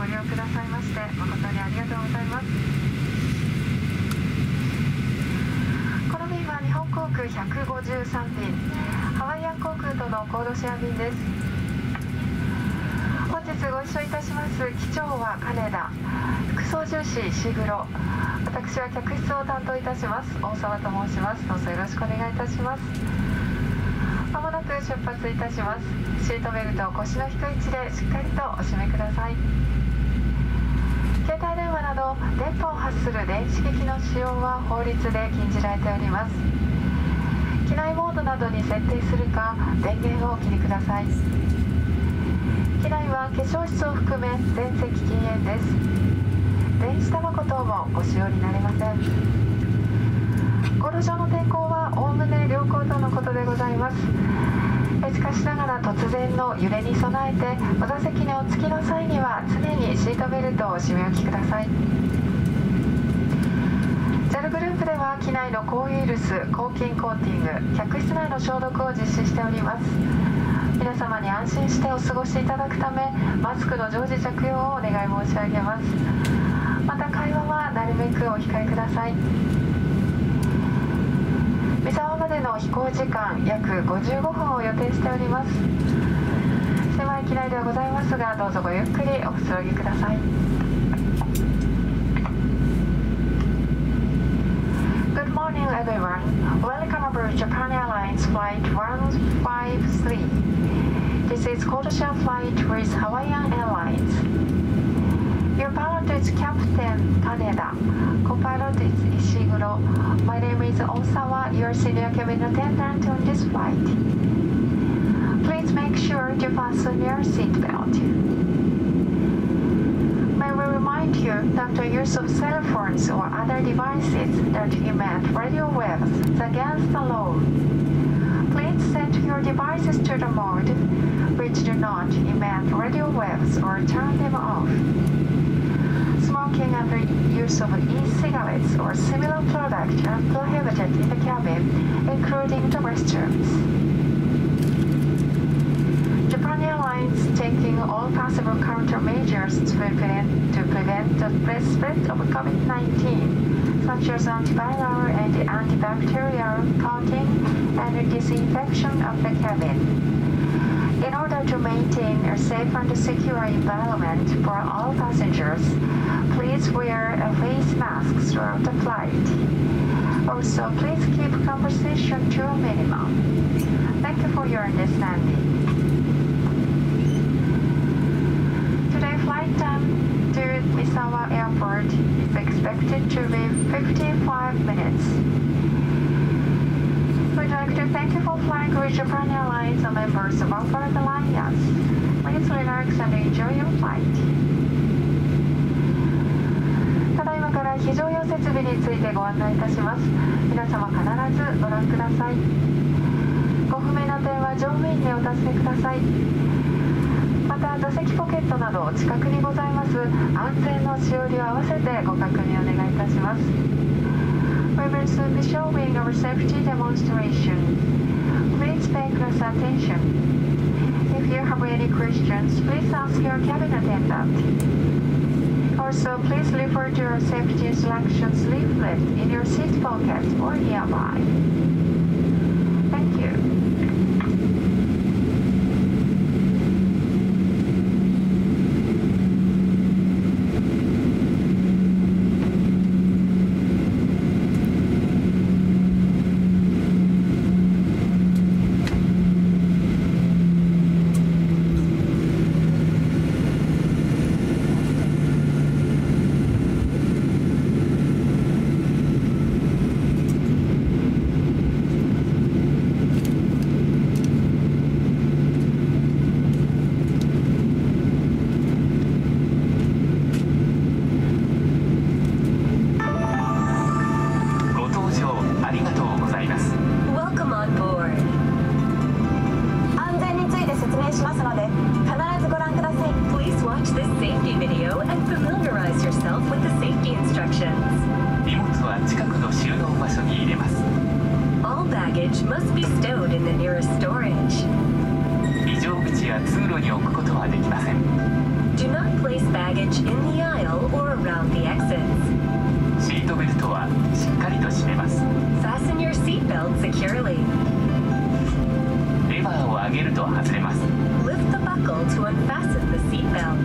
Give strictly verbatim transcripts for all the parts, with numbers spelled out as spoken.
利用くださいまして誠にありがとうございます。この便は日本航空ひゃくごじゅうさん便、ハワイアン航空とのコードシェア便です。本日ご一緒いたします機長は金田、副操縦士石黒、私は客室を担当いたします大沢と申します。どうぞよろしくお願いいたします。まもなく出発いたします。シートベルトを腰の低い位置でしっかりとお締めください。携帯電話など電波を発する電子機器の使用は法律で禁じられております。機内モードなどに設定するか電源をお切りください。機内は化粧室を含め全席禁煙です。電子タバコ等もご使用になれません。航路上の天候はおおむね良好とのことでございます。しかしながら突然の揺れに備えてお座席にお着きの際には常にシートベルトをお締め置きください。 ジャル グループでは機内の抗ウイルス抗菌コーティング、客室内の消毒を実施しております。皆様に安心してお過ごしいただくためマスクの常時着用をお願い申し上げます。また会話はなるべくお控えください。三沢までの飛行時間約ごじゅうごふんを予定しております。狭い機内ではございますがどうぞごゆっくりおくつろぎください。 Good morning everyone. Welcome aboard Japan Airlines Flight one five three. This is codeshare flight with Hawaiian Airlines. Your pilot is Captain Kaneda. Co-pilot is Ishiguro. My name is Osawa, your senior cabin attendant on this flight. Please make sure to fasten your seatbelt. May we remind you that the use of cell phones or other devices that emit radio waves is against the law. Please set your devices to the mode which do not emit radio waves or turn them off. Smoking and the use of e-cigarettes or similar products are prohibited in the cabin, including the restrooms. Japan Airlines is taking all possible countermeasures to prevent, to prevent the spread of COVID nineteen, such as antiviral and antibacterial coating and disinfection of the cabin. In order to maintain a safe and secure environment for all passengers, please wear a face mask throughout the flight. Also, please keep conversation to a minimum. Thank you for your understanding. Today, flight time to Misawa Airport is expected to be fifty-five minutes. We'd like to thank you for flying with Japan Airlines and members of our alliance. Please relax and enjoy your flight. ただいまから非常用設備についてご案内いたします。皆様必ずご覧ください。ご不明な点は乗務員にお尋ねください。また座席ポケットなどお近くにございます安全のしおりを合わせてご確認お願いいたします。We will soon be showing our safety demonstration. Please pay close attention. If you have any questions, please ask your cabin attendant. Also, please refer to your safety instructions leaflet in your seat pocket or nearby. Thank you. 外れます。 Lift the buckle to unfasten the seatbelt.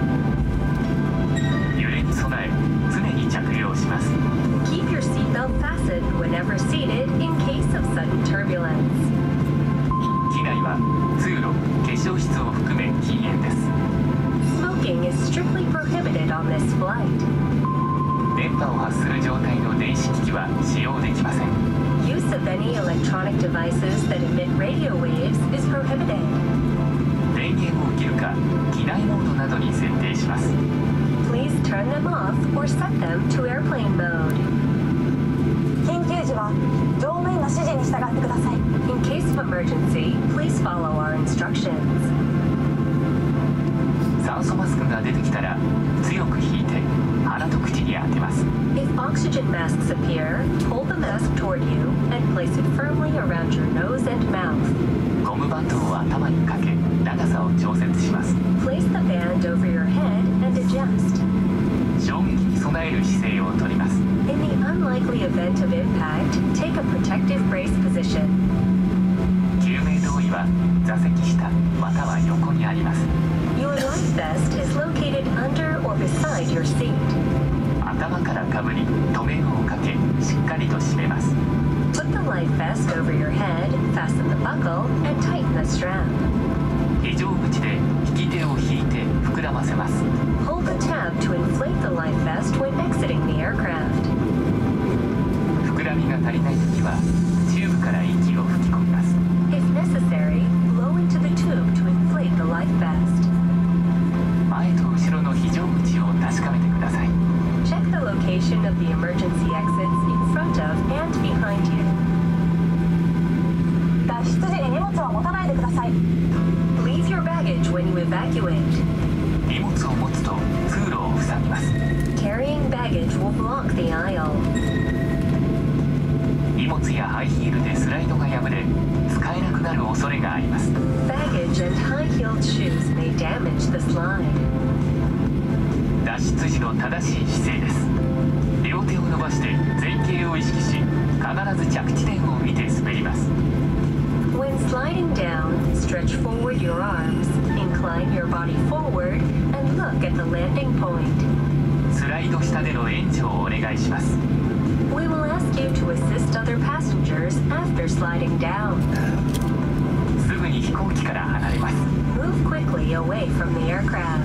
揺れに備え常に着用します。 Keep your seatbelt fastened whenever seated in case of sudden turbulence. 機内は通路、化粧室を含め禁煙です。 Smoking is strictly prohibited on this flight. 電波を発する状態の電子機器は使用できません。 Use of any electronic devices that emit radio waves is prohibited. 電源を切るか機内モードなどに設定します。 Please turn them off or set them to airplane mode. 緊急時は乗務員の指示に従ってください。 In case of emergency, please follow our instructions. 酸素マスクが出てきたら強く引いて鼻と口に当てます。 If oxygen masks appear, hold the mask toward you and place it firmly around your nose and mouth. ゴムバンドを頭にかけ長さを調節します。 Place the band over your head and adjust. 衝撃に備える姿勢をとります。 In the unlikely event of impact, take a protective brace position. 救命胴衣は座席下または横にあります。 Your life vest is located under or beside your seat. 頭からかぶり留め具をかけしっかりと締めます。 Put the life vest over your head, fasten the buckle, and tighten the strap. 非常口で引き手を引いて膨らませます。 Hold the tab to inflate the life vest when exiting the aircraft. 膨らみが足りないときはチューブから息を吹き込みます。 If necessary, blow into the tube to inflate the life vest. 前と後ろの非常口を確かめてください。 Check the location of the emergency exits in front of and behind you. 脱出時に荷物は持たないでください。 Leave your baggage when you evacuate. 荷物を持つと通路を塞ぎます。 Carrying baggage will block the aisle. 荷物やハイヒールでスライドが破れ使えなくなる恐れがあります。 Baggage and high-heeled shoes may damage the slide. 脱出時の正しい姿勢です。両手を伸ばして前傾を意識し必ず着地点を見て滑ります。 When sliding down, stretch forward your arms, incline your body forward, and look at the landing point. スライド下での援助をお願いします。 We will ask you to assist other passengers after sliding down. すぐに飛行機から離れます。 Move quickly away from the aircraft.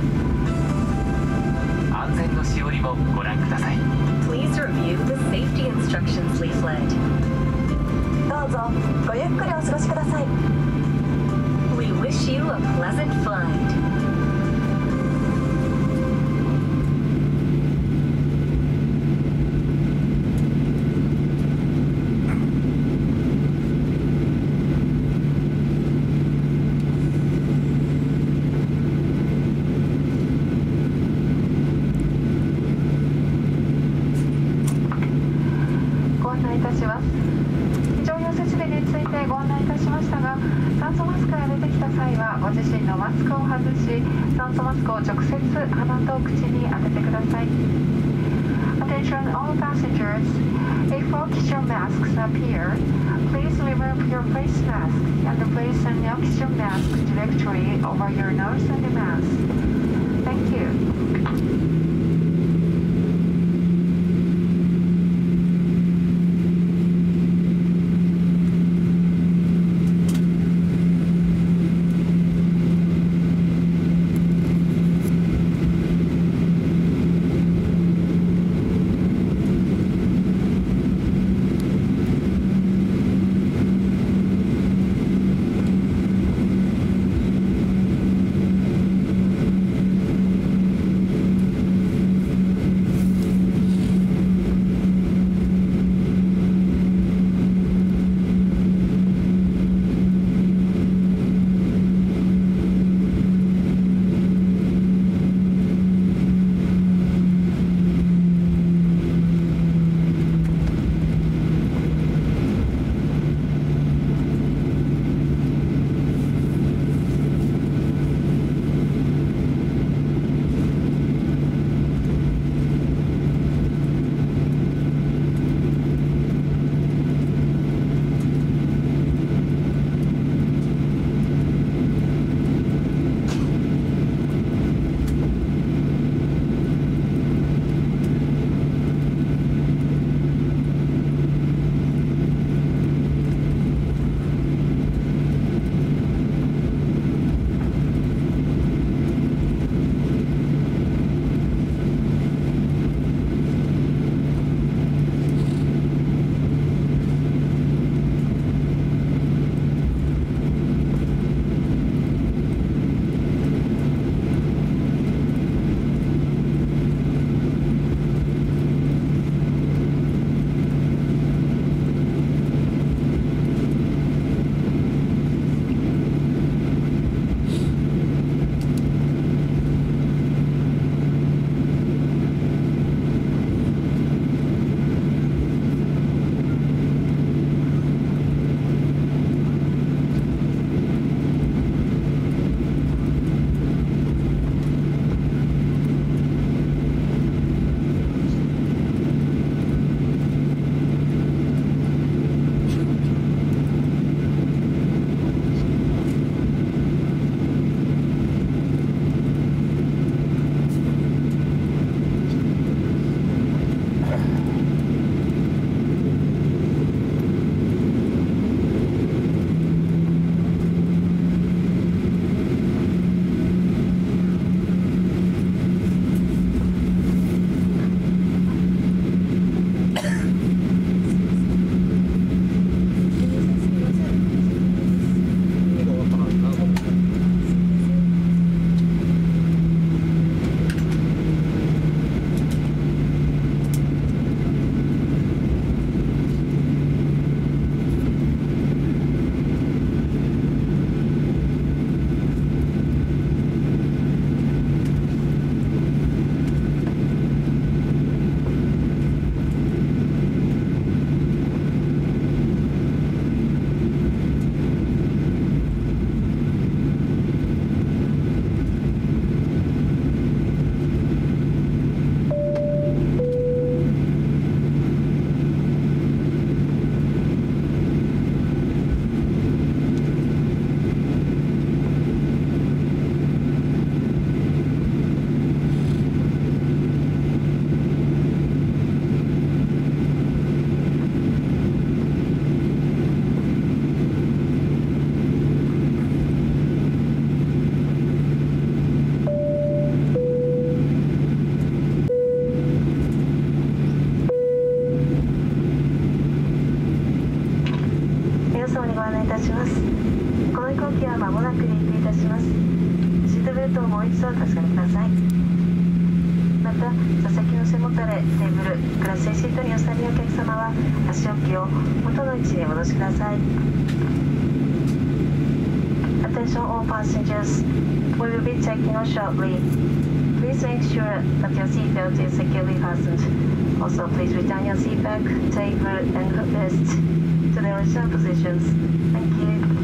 安全のしおりもご覧ください。 Please review the safety instructions leaflet. どうぞごゆっくりお過ごしください。 We wish you a pleasant flight. ご案内いたします。非常用設備についてご案内いたしましたが、酸素マスクが出てきた際はご自身のマスクを外し、酸素マスクを直接鼻と口に当ててください。Attention all passengers. If oxygen masks appear, please remove your face mask and place an oxygen mask directly over your nose and mouth. Thank you. ご一度お確かめください。また座席の背もたれ、テーブル、グラスシートにお座りのお客様は足置きを元の位置にお戻しください。 Attention all passengers, we will be checking out shortly. Please make sure that your seatbelt is securely fastened. Also, please return your seat back, table, and footrest to their original positions. Thank you.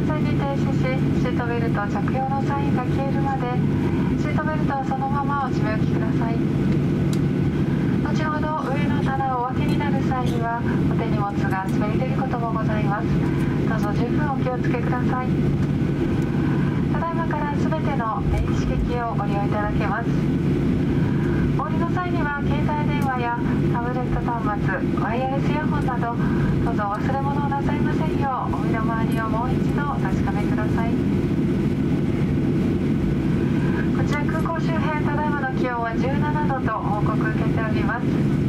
完全に停止し、シートベルト着用のサインが消えるまでシートベルトはそのままお締め置きください。後ほど上の棚をお分けになる際にはお手荷物が滑り出ることもございます。どうぞ十分お気をつけください。ただいまからすべての電子機器をご利用いただけます。お降りの際には携帯電話やタブレット端末、ワイヤレスイヤホンなどどうぞ忘れ物をなさいませんようお身の回りをもう一度お確かめください。こちら空港周辺、ただいまの気温はじゅうななどと報告受けております。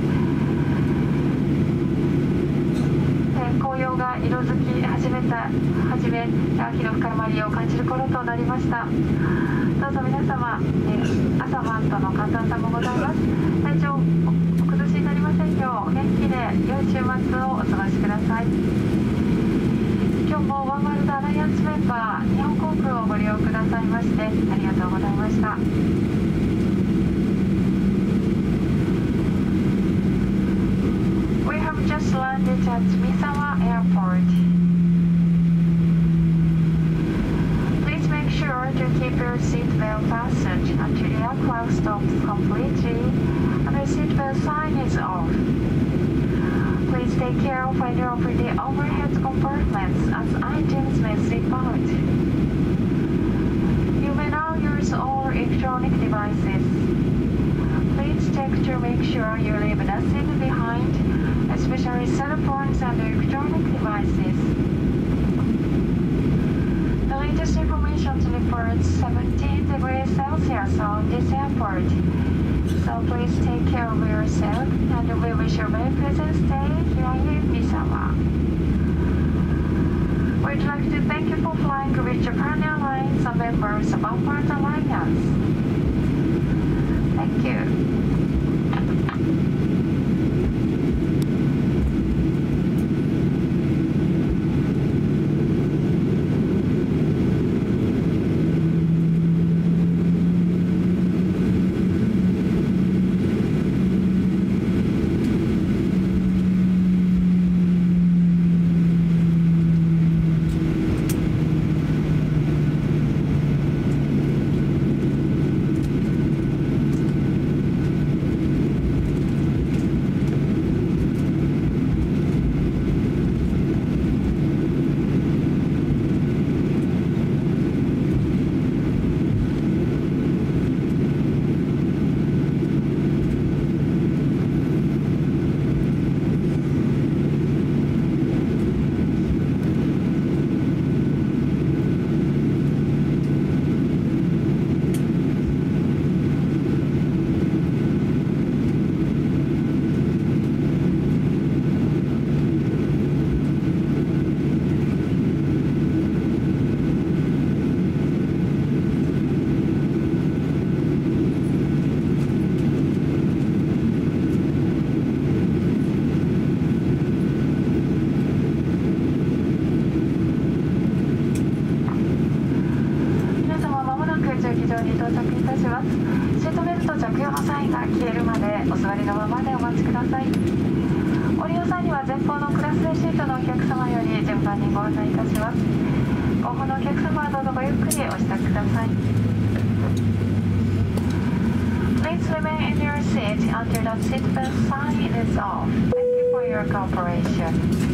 紅葉が色づき始めた始め秋の深まりを感じる頃となりました。どうぞ皆様、朝晩との寒暖差もございます。体調お崩しになりませんよう元気で良い週末をお過ごしください。今日もワンワールドアライアンスメンバー日本航空をご利用くださいましてありがとうございました。We have just landed at Misawa Airport. Please make sure to keep your seatbelt fastened until the aircraft stops completely and the seatbelt sign is off. Please take care of either of the overhead compartments as items may slip out. You may now use all electronic devices. Please check to make sure you leave nothing behind, especially cell phones and electronic devices. The latest information reports seventeen degrees Celsius on this airport. So please take care of yourself and we wish you a very pleasant stay here in Misawa. We'd like to thank you for flying with Japan Airlines and members of Oneworld Alliance. Thank you. 前方のクラス A シートのお客様より順番にご案内いたします。後方のお客様はどうぞごゆっくりお支度ください。Please remain in your seat until the seatbelt sign is off. Thank you for your cooperation.